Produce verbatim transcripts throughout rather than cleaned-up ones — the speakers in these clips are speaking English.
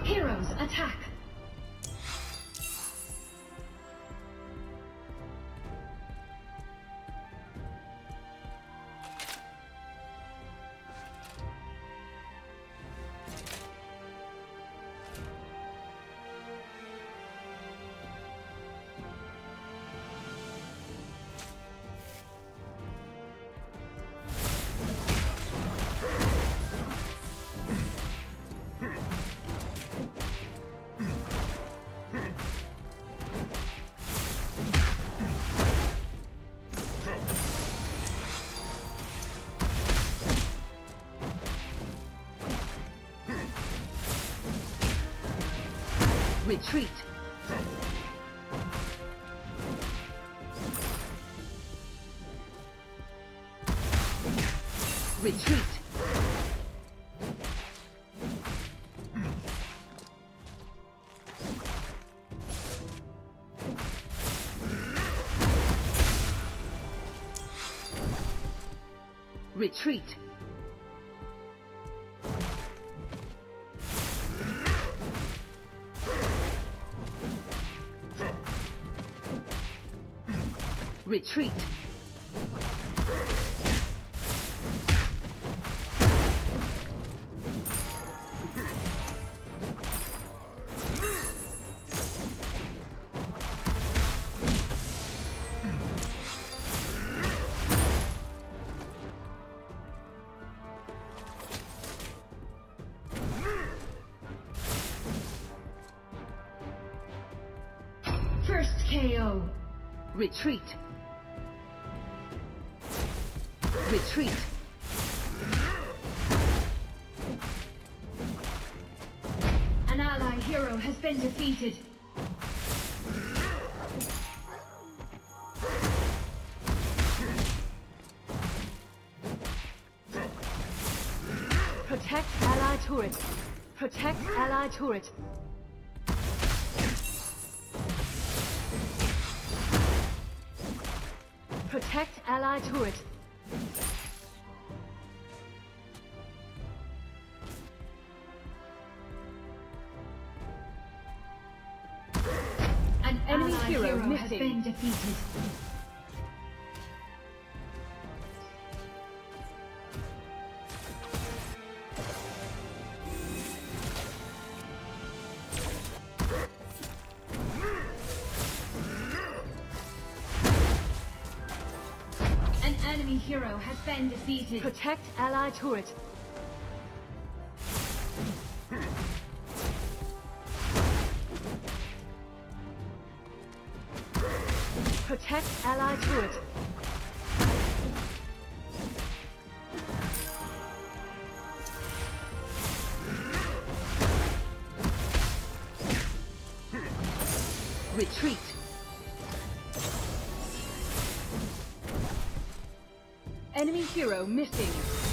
Heroes attack! Retreat. Retreat. Retreat. Retreat. First K O. Retreat. Retreat. An ally hero has been defeated. Protect ally turret. Protect ally turret. Protect ally turret. An enemy hero, hero missing. Has been defeated. An enemy hero has been defeated. Protect ally turret. Protect ally turret. Retreat. Enemy hero missing.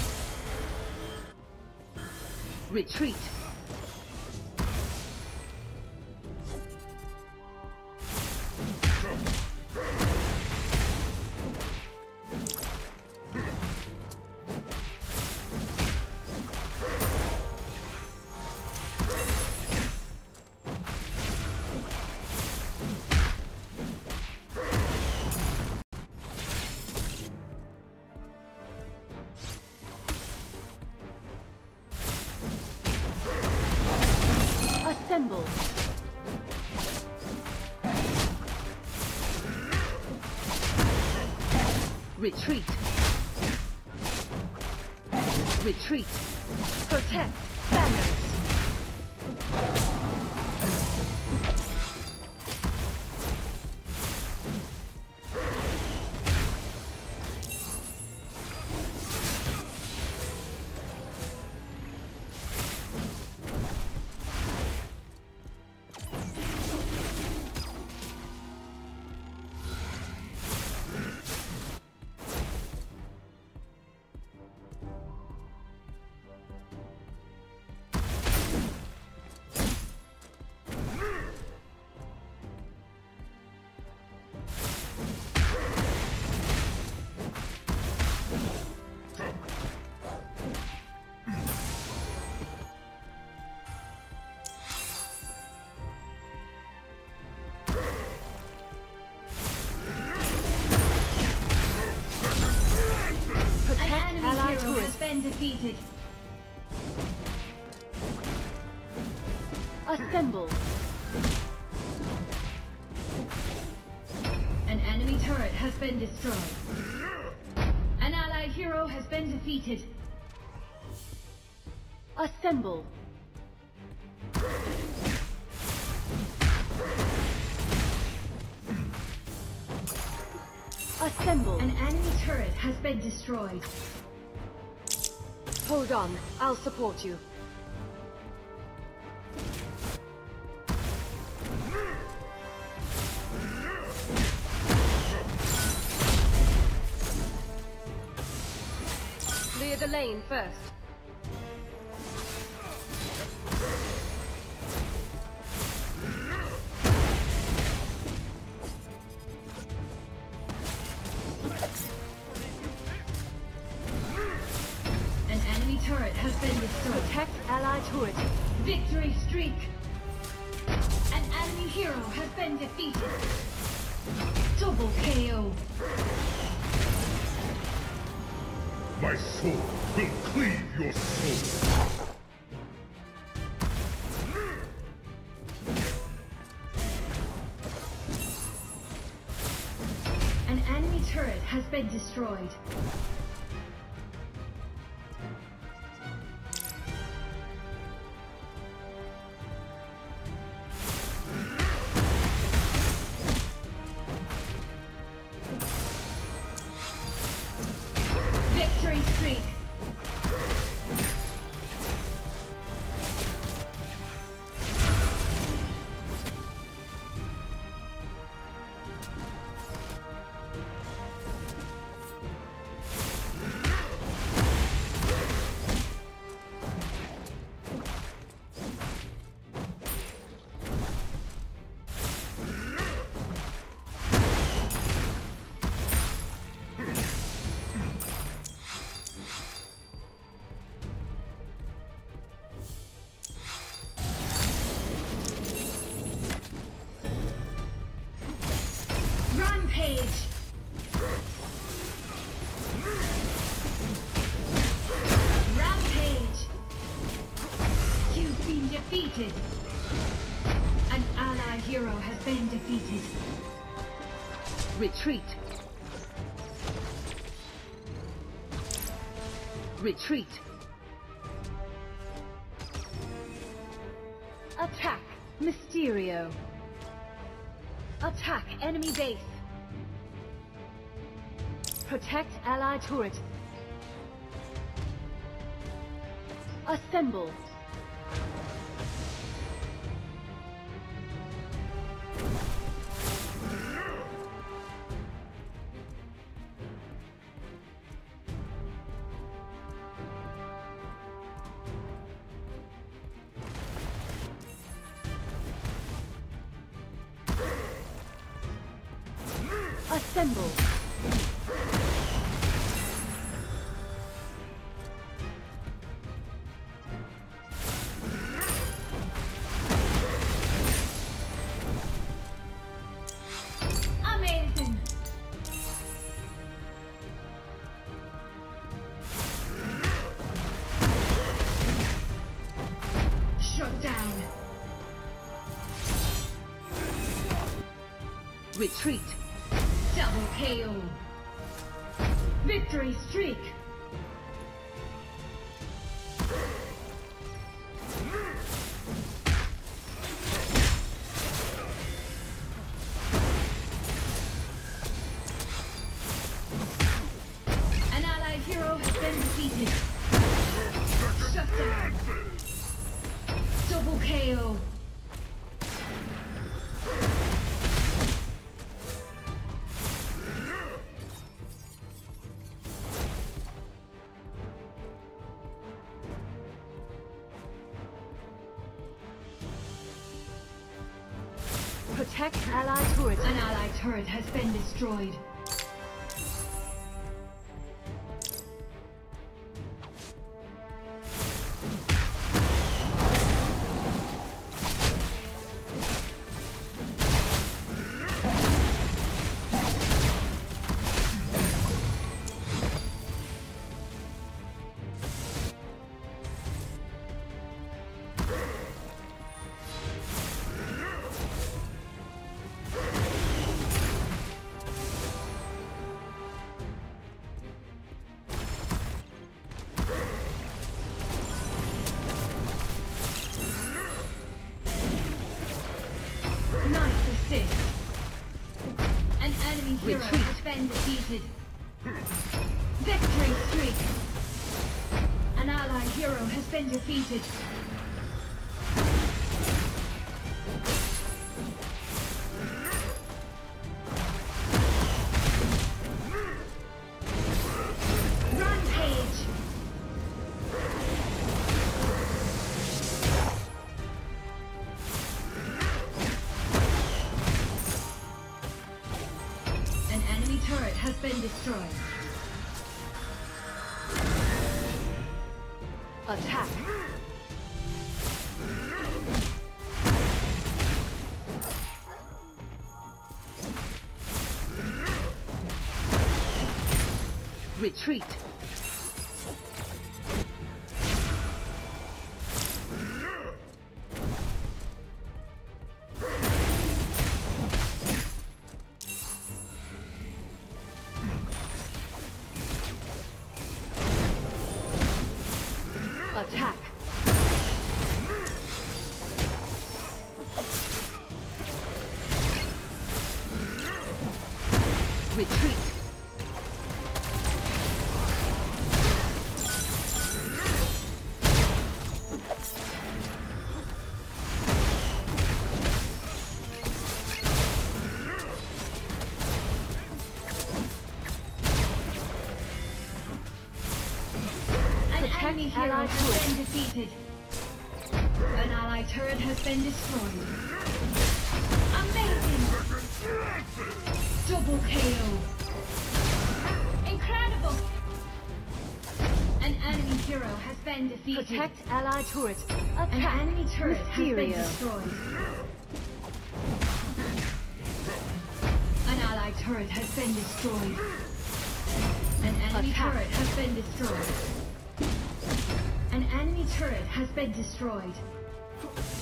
Retreat. Assemble. Retreat. Retreat. Protect banners. Assemble. An enemy turret has been destroyed. An allied hero has been defeated. Assemble. Assemble. An enemy turret has been destroyed. Hold on, I'll support you. Clear the lane first. Turret has been destroyed. Protect allied turret. Victory streak. An enemy hero has been defeated. Double K O. My sword will cleave your soul. An enemy turret has been destroyed. Rampage! Rampage! You've been defeated! An ally hero has been defeated. Retreat! Retreat! Attack! Mysterio! Attack enemy base! Protect allied turret. Assemble. Assemble. Amazing. Shut down. Retreat. Double K O. Victory streak. An allied hero has been defeated. Shut down. Double K O. Protect allied turret. An allied turret has been destroyed. hero Retreat. has been defeated. Victory streak. An ally hero has been defeated. Rampage. An enemy turret has been destroyed. Attack. Retreat. Attack. Retreat. An Protect enemy hero allied has turret. been defeated. An allied turret has been destroyed. Amazing! Double K O. Incredible! An enemy hero has been defeated. Protect allied turret. An Attack. enemy turret has been Mysterio. destroyed. An allied turret has been destroyed. An enemy Attack. turret has been destroyed. An enemy turret has been destroyed.